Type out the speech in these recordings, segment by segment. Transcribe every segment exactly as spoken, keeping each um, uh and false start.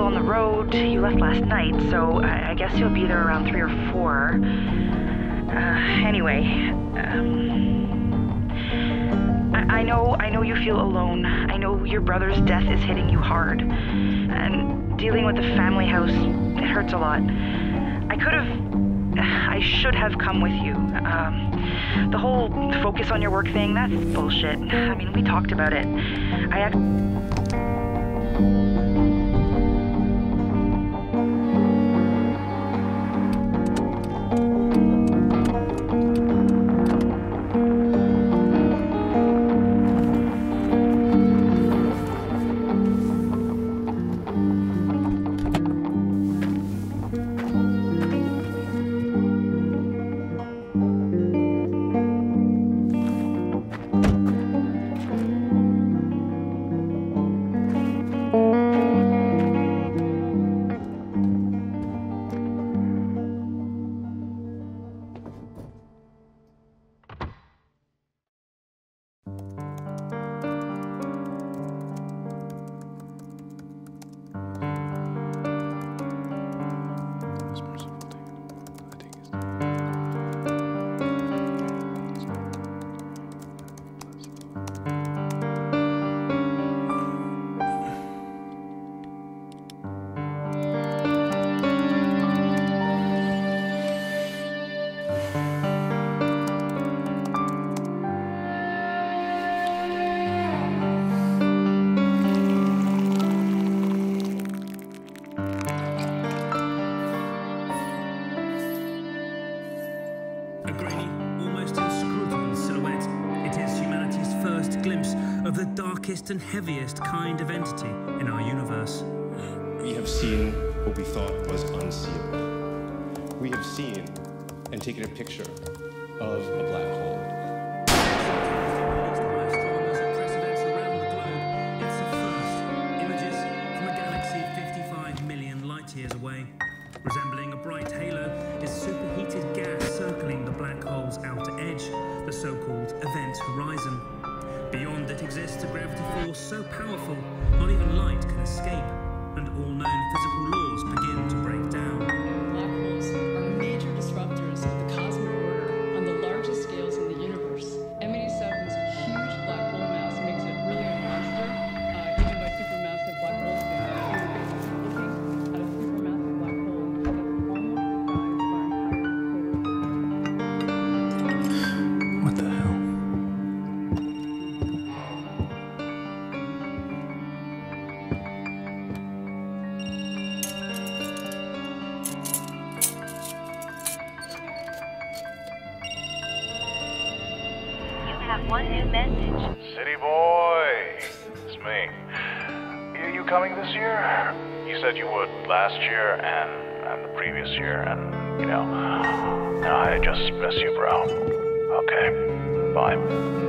on the road. You left last night, so I, I guess you'll be there around three or four. Uh, anyway, um, I, I know, I know you feel alone. I know your brother's death is hitting you hard, and dealing with the family house, it hurts a lot. I could have, I should have come with you. Um, the whole focus on your work thing, that's bullshit. I mean, we talked about it. I act- and heaviest kind of entity in our universe. We have seen what we thought was unseeable. We have seen and taken a picture of a black hole. It's the first images from a galaxy fifty-five million light years away. Resembling a bright halo is superheated gas circling the black hole's outer edge, the so-called event horizon. Beyond it exists a gravity force so powerful, not even light can escape, and all known physical laws begin to break down. Black holes are major disruptors of the cosmic order on the largest scales in the universe. M eighty-seven's huge black hole mass makes it really a monster, uh, even by supermassive black hole standards. We're basically looking at a supermassive black hole that's almost the size of our entire solar system. What the hell? One new message. City boy, it's me. Are you coming this year? You said you would last year and, and the previous year, and you know, now I just miss you, bro. Okay, bye.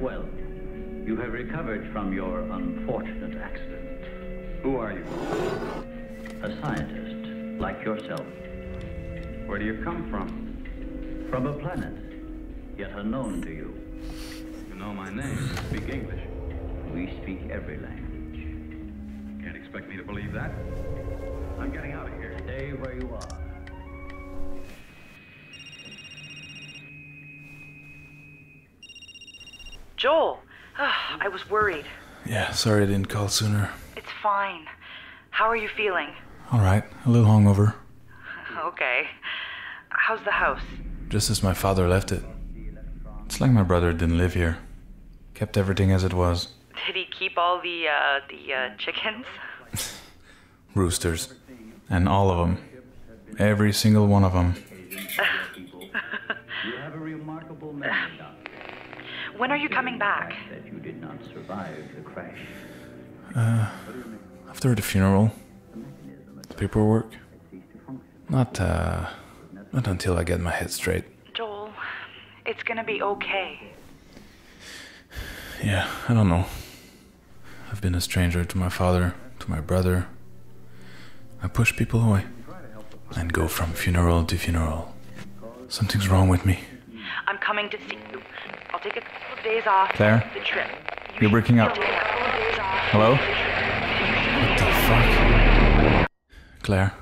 Well, you have recovered from your unfortunate accident. Who are you? A scientist, like yourself. Where do you come from? From a planet, yet unknown to you. You know my name. Speak English. We speak every language. Can't expect me to believe that. I'm getting out of here. Stay where you are. Joel, ah, I was worried. Yeah, sorry I didn't call sooner. It's fine. How are you feeling? Alright, a little hungover. Okay. How's the house? Just as my father left it. It's like my brother didn't live here. Kept everything as it was. Did he keep all the, uh, the, uh, chickens? Roosters. And all of them. Every single one of them. You have a remarkable memory, Doctor. When are you coming back? That you did not survive the crash. Uh, after the funeral. The paperwork. Not, uh, not until I get my head straight. Joel, it's gonna be okay. Yeah, I don't know. I've been a stranger to my father, to my brother. I push people away. And go from funeral to funeral. Something's wrong with me. I'm coming to see you. I'll take a couple of days off. Claire? The trip. You You're breaking up. Take a couple of days off. Hello? What the fuck? Claire?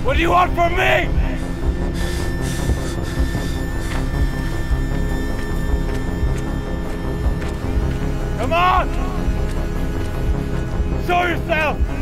What do you want from me? Come on! Show yourself!